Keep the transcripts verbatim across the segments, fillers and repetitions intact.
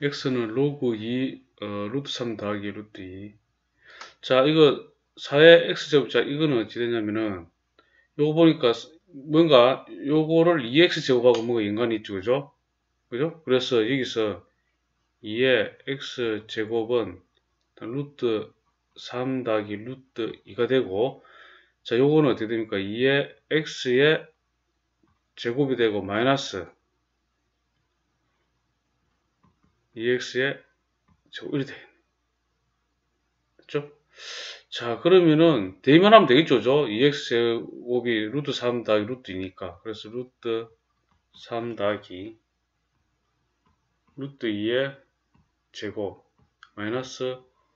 x는 로그 이, 어, 루트 삼 더하기 루트 이. 자, 이거 사의 x제곱. 자, 이거는 어찌 되냐면은, 요거 보니까 뭔가 요거를 이 엑스제곱하고 뭔가 연관이 있죠. 그죠? 그죠? 그래서 여기서 이의 x제곱은 루트 삼 더하기 루트 이가 되고, 자, 요거는 어떻게 됩니까? 이의 x의 제곱이 되고 마이너스 이 엑스의 제곱이 돼. 됐죠? 자, 그러면은 대입만 하면 되겠죠. 그죠? 이 엑스 제곱이 루트 삼 더하기 루트 이니까. 그래서 루트 삼 더하기 루트 이의 제곱 마이너스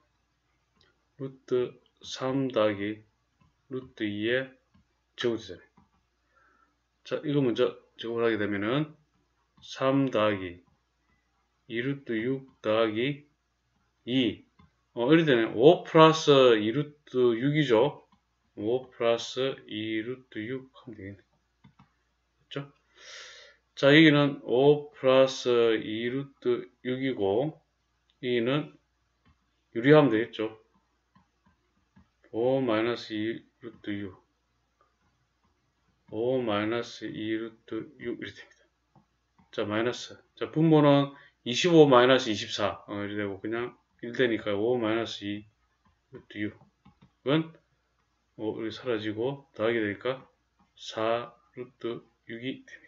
루트 삼 더하기 루트 이의 제곱이 되잖아요. 자, 이거 먼저 제곱을 하게 되면은 삼 더하기 이 루트 육 더하기 이. 어, 이렇게 되네. 오 플러스 이 루트 육이죠. 오 플러스 이 루트 육 하면 되겠네. 그렇죠? 자, 여기는 오 플러스 이 루트 육이고, 여기는 유리하면 되겠죠. 오 마이너스 이 루트 육. 오 마이너스 이 루트 육. 이렇게 됩니다. 자, 마이너스. 자, 분모는 이십오 마이너스 이십사. 어, 이렇게 되고, 그냥 일 되니까 오 마이너스 이 루트 육은 오, 여기 사라지고, 더하게 되니까 사 루트 육이 됩니다.